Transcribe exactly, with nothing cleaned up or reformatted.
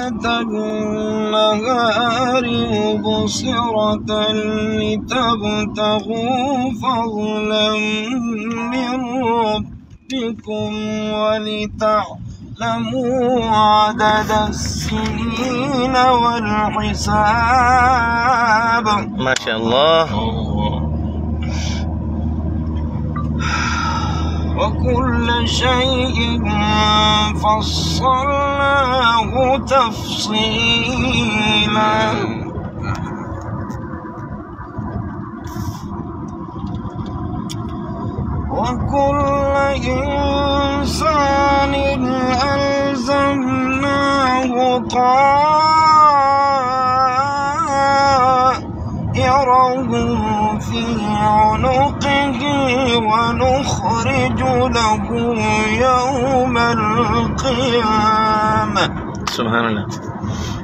النهار مبصرة لتبتغوا فضلا من ربكم ولتعلموا عدد السنين والحساب. ما شاء الله. وكل شيء فصلناه تفصيلا. وكل إنسان ألزمناه طائره في عنقه ونخرج له يوم القيامة. سبحان الله.